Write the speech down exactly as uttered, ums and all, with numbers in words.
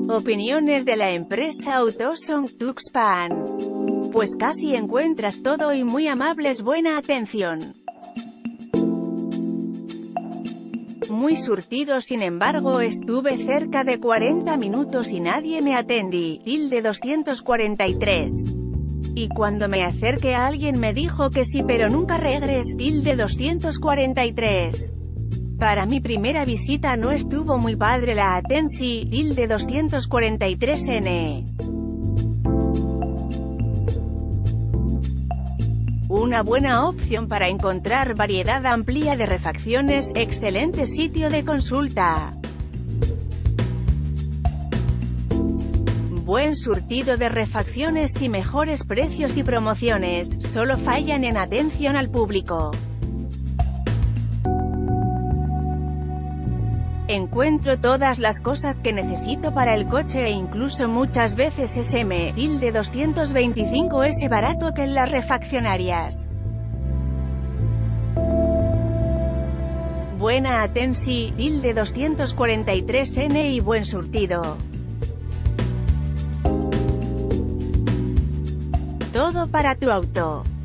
Opiniones de la empresa Autosong Tuxpan. Pues casi encuentras todo y muy amables, buena atención. Muy surtido, sin embargo estuve cerca de cuarenta minutos y nadie me atendí, tilde doscientos cuarenta y tres. Y cuando me acerqué a alguien me dijo que sí pero nunca regres, tilde doscientos cuarenta y tres. Para mi primera visita no estuvo muy padre la atención, tilde doscientos cuarenta y tres ene. Una buena opción para encontrar variedad amplia de refacciones, excelente sitio de consulta. Buen surtido de refacciones y mejores precios y promociones, solo fallan en atención al público. Encuentro todas las cosas que necesito para el coche e incluso muchas veces es eme, tilde doscientos veinticinco ese barato que en las refaccionarias. Buena atención, tilde doscientos cuarenta y tres ene y buen surtido. Todo para tu auto.